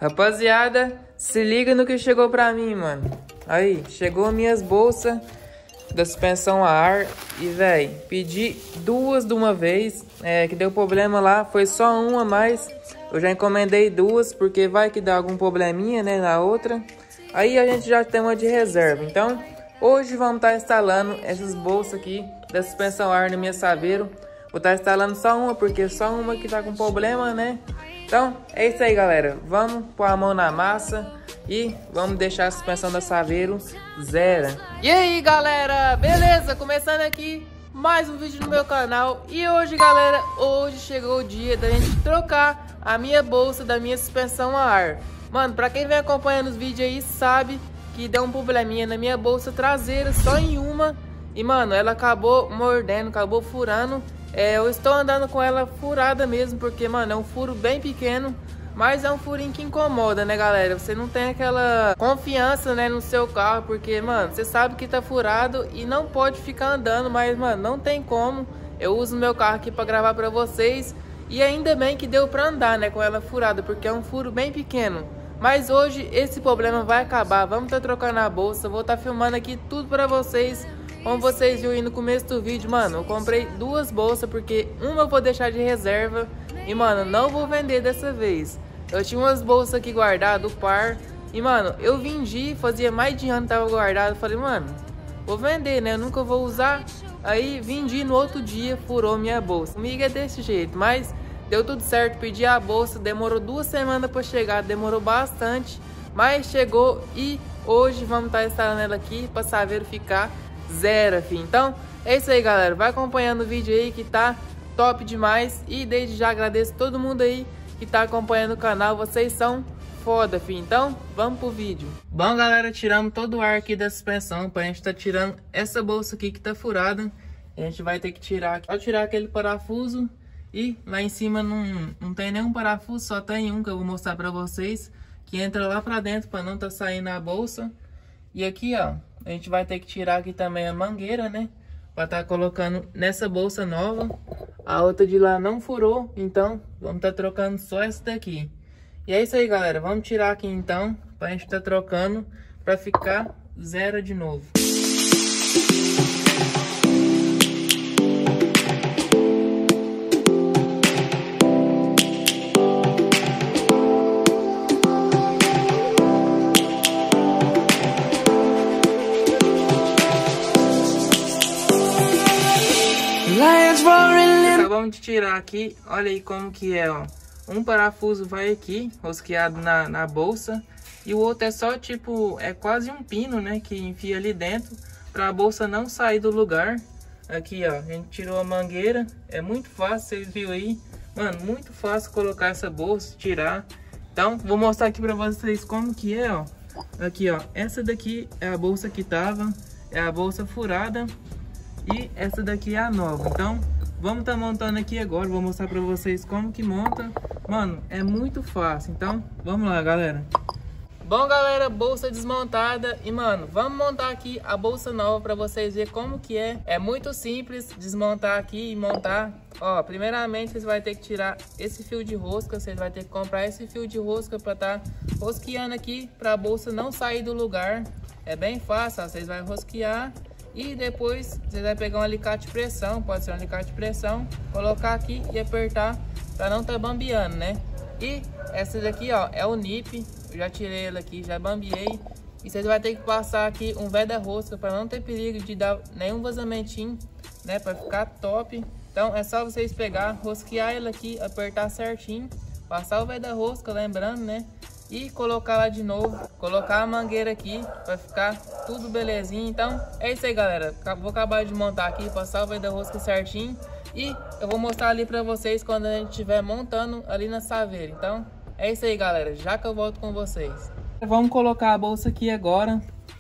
Rapaziada, se liga no que chegou pra mim, mano. Aí, chegou minhas bolsas da suspensão a ar. E, véi, pedi duas de uma vez. Que deu problema lá, foi só uma, mas eu já encomendei duas, porque vai que dá algum probleminha, né, na outra. Aí a gente já tem uma de reserva. Então, hoje vamos estar instalando essas bolsas aqui da suspensão a ar na minha Saveiro. Vou estar instalando só uma, porque só uma que tá com problema, né? Então, é isso aí, galera. Vamos pôr a mão na massa e vamos deixar a suspensão da Saveiro zero. E aí, galera? Beleza? Começando aqui mais um vídeo no meu canal. E hoje, galera, hoje chegou o dia da gente trocar a minha bolsa da minha suspensão a ar. Mano, pra quem vem acompanhando os vídeos aí, sabe que deu um probleminha na minha bolsa traseira, só em uma. E, mano, ela acabou mordendo, acabou furando. Eu estou andando com ela furada mesmo, porque, mano, é um furo bem pequeno, mas é um furinho que incomoda, né, galera? Você não tem aquela confiança, né, no seu carro, porque, mano, você sabe que tá furado e não pode ficar andando, mas, mano, não tem como. Eu uso meu carro aqui pra gravar pra vocês e ainda bem que deu pra andar, né, com ela furada, porque é um furo bem pequeno. Mas hoje esse problema vai acabar, vamos estar trocando a bolsa, vou estar filmando aqui tudo pra vocês. Como vocês viram aí no começo do vídeo, mano, eu comprei duas bolsas, porque uma eu vou deixar de reserva e, mano, não vou vender dessa vez. Eu tinha umas bolsas aqui guardadas, o par, e, mano, eu vendi, fazia mais de ano que tava guardado. Falei, mano, vou vender, né, eu nunca vou usar. Aí vendi, no outro dia furou minha bolsa. Comigo é desse jeito, mas deu tudo certo, pedi a bolsa, demorou 2 semanas pra chegar, demorou bastante, mas chegou e hoje vamos estar instalando ela aqui pra Saveiro ficar zero, filho. Então é isso aí, galera, vai acompanhando o vídeo aí que tá top demais. E desde já agradeço todo mundo aí que tá acompanhando o canal, vocês são foda, filho. Então vamos pro vídeo. Bom, galera, tiramos todo o ar aqui da suspensão. Pra gente tá tirando essa bolsa aqui que tá furada, a gente vai ter que tirar, ao tirar aquele parafuso. E lá em cima não tem nenhum parafuso, só tem um que eu vou mostrar pra vocês, que entra lá pra dentro pra não tá saindo a bolsa. E aqui, ó, a gente vai ter que tirar aqui também a mangueira, né? Pra tá colocando nessa bolsa nova. A outra de lá não furou, então vamos tá trocando só essa daqui. E é isso aí, galera. Vamos tirar aqui então, pra gente tá trocando, pra ficar zero de novo. Acabamos de tirar aqui, olha aí como que é, ó. Um parafuso vai aqui, rosqueado na bolsa, e o outro é só tipo, é quase um pino, né, que enfia ali dentro, pra a bolsa não sair do lugar. Aqui, ó, a gente tirou a mangueira, é muito fácil, vocês viram aí, mano, muito fácil colocar essa bolsa, tirar. Então, vou mostrar aqui pra vocês como que é, ó. Aqui, ó, essa daqui é a bolsa que tava, é a bolsa furada, e essa daqui é a nova. Então vamos tá montando aqui agora, vou mostrar pra vocês como que monta. Mano, é muito fácil, então vamos lá, galera. Bom, galera, bolsa desmontada. E, mano, vamos montar aqui a bolsa nova pra vocês verem como que é. É muito simples desmontar aqui e montar. Ó, primeiramente vocês vão ter que tirar esse fio de rosca. Vocês vão ter que comprar esse fio de rosca pra tá rosqueando aqui, pra bolsa não sair do lugar. É bem fácil, ó, vocês vão rosquear. E depois você vai pegar um alicate de pressão, pode ser um alicate de pressão, colocar aqui e apertar para não tá bambeando, né? E essa daqui, ó, é o nip, eu já tirei ela aqui, já bambeei. E vocês vão ter que passar aqui um veda-rosca para não ter perigo de dar nenhum vazamentinho, né? Para ficar top. Então é só vocês pegar, rosquear ela aqui, apertar certinho, passar o veda-rosca, lembrando, né? E colocar lá de novo, colocar a mangueira aqui para ficar tudo belezinho. Então é isso aí, galera, vou acabar de montar aqui, passar o veda-rosca certinho e eu vou mostrar ali para vocês quando a gente estiver montando ali na Saveiro. Então é isso aí, galera, já que eu volto com vocês. Vamos colocar a bolsa aqui agora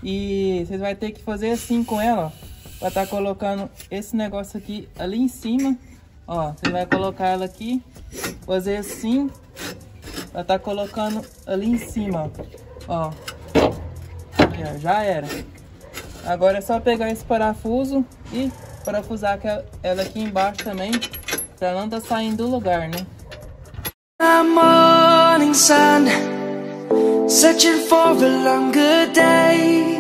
e vocês vão ter que fazer assim com ela, ó, para estar colocando esse negócio aqui ali em cima, ó. Você vai colocar ela aqui, fazer assim, ela tá colocando ali em cima, ó. Aqui, ó, já era. Agora é só pegar esse parafuso e parafusar ela aqui embaixo também, pra não tá saindo do lugar, né? searching for a longer day.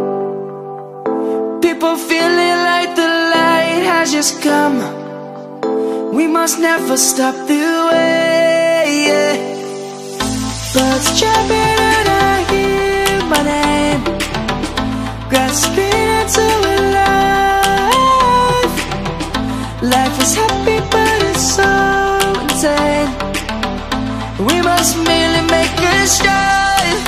People feeling like the light has just come. We must never stop the way, yeah. Birds chirping and I hear my name, grasping into a life. Life is happy but it's so insane. We must merely make a start.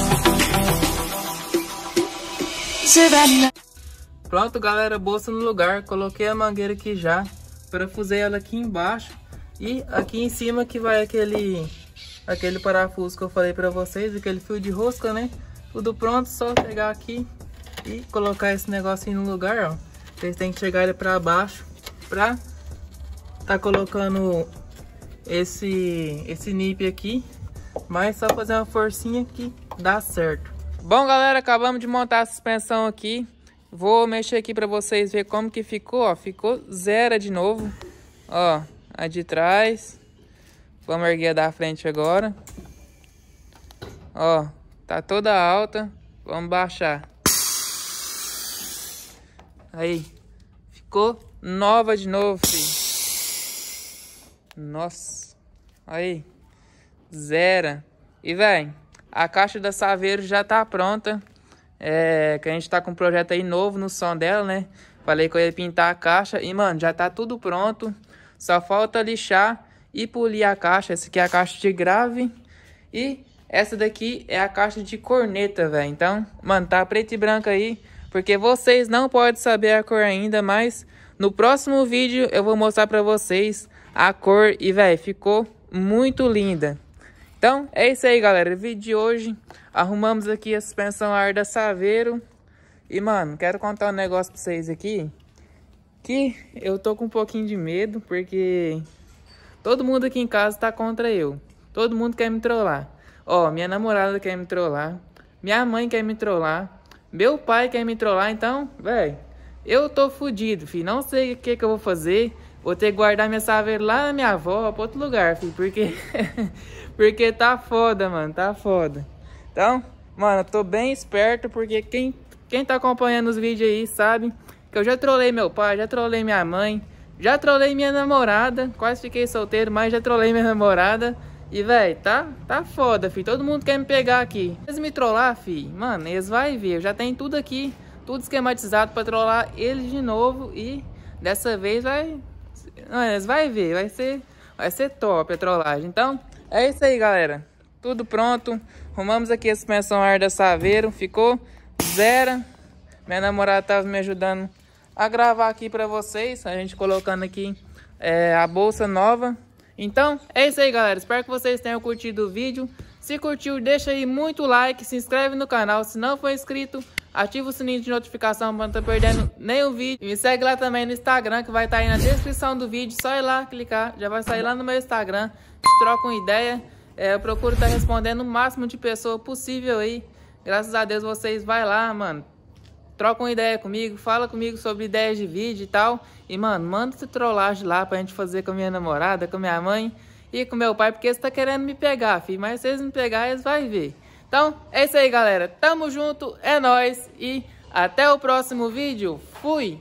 Savannah. Pronto, galera, bolsa no lugar. Coloquei a mangueira aqui já. Parafusei ela aqui embaixo. E aqui em cima que vai aquele parafuso que eu falei pra vocês. Aquele fio de rosca, né? Tudo pronto, só pegar aqui e colocar esse negocinho no lugar, ó. Vocês têm que chegar ele pra baixo pra tá colocando esse nip aqui. Mas só fazer uma forcinha que dá certo. Bom, galera, acabamos de montar a suspensão aqui. Vou mexer aqui pra vocês verem como que ficou, ó. Ficou zero de novo. Ó, a de trás. Vamos erguer a da frente agora. Ó, tá toda alta. Vamos baixar. Aí. Ficou nova de novo, filho. Nossa. Aí. Zero. E, velho, a caixa da Saveiro já tá pronta. Que a gente tá com um projeto aí novo no som dela, né? Falei que eu ia pintar a caixa e, mano, já tá tudo pronto. Só falta lixar e polir a caixa. Essa aqui é a caixa de grave. E essa daqui é a caixa de corneta, velho. Então, mano, tá preto e branco aí. Porque vocês não podem saber a cor ainda, mas no próximo vídeo eu vou mostrar pra vocês a cor. E, velho, ficou muito linda. Então, é isso aí, galera. O vídeo de hoje, arrumamos aqui a suspensão a ar da Saveiro. E, mano, quero contar um negócio pra vocês aqui. Que eu tô com um pouquinho de medo, porque todo mundo aqui em casa tá contra eu. Todo mundo quer me trollar. Ó, minha namorada quer me trollar. Minha mãe quer me trollar. Meu pai quer me trollar. Então, velho, eu tô fudido, filho. Não sei o que eu vou fazer. Vou ter que guardar minha Saveiro lá na minha avó, pra outro lugar, filho. Porque... porque tá foda, mano, tá foda. Então, mano, eu tô bem esperto, porque quem tá acompanhando os vídeos aí sabe que eu já trolei meu pai, já trolei minha mãe, já trolei minha namorada. Quase fiquei solteiro, mas já trolei minha namorada. E, velho, tá foda, filho. Todo mundo quer me pegar aqui. Eles me trollar, filho, mano, eles vão ver. Eu já tenho tudo aqui, tudo esquematizado pra trollar eles de novo. E dessa vez eles vão ver, vai ser top a trollagem. Então... é isso aí, galera. Tudo pronto. Arrumamos aqui a suspensão a ar da Saveiro. Ficou zero. Minha namorada tava me ajudando a gravar aqui pra vocês. A gente colocando aqui a bolsa nova. Então, é isso aí, galera. Espero que vocês tenham curtido o vídeo. Se curtiu, deixa aí muito like. Se inscreve no canal. Se não for inscrito, ativa o sininho de notificação para não estar perdendo nenhum vídeo. E me segue lá também no Instagram, que vai estar aí na descrição do vídeo. Só ir lá, clicar. Já vai sair lá no meu Instagram. Troca uma ideia, eu procuro estar respondendo o máximo de pessoa possível aí. Graças a Deus vocês vai lá, mano, troca uma ideia comigo, fala comigo sobre ideias de vídeo e tal. E, mano, manda essa trollagem lá pra gente fazer com a minha namorada, com a minha mãe e com meu pai, porque eles tá querendo me pegar, filho. Mas se eles me pegarem, eles vão ver. Então, é isso aí, galera. Tamo junto, é nóis e até o próximo vídeo. Fui!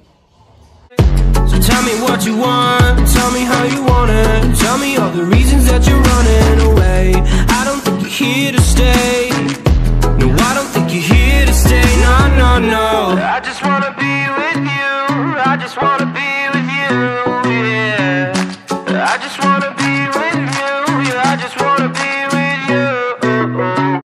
Tell me what you want, tell me how you want it. Tell me all the reasons that you're running away. I don't think you're here to stay. No, I don't think you're here to stay. No, no, no. I just wanna be with you. I just wanna be with you.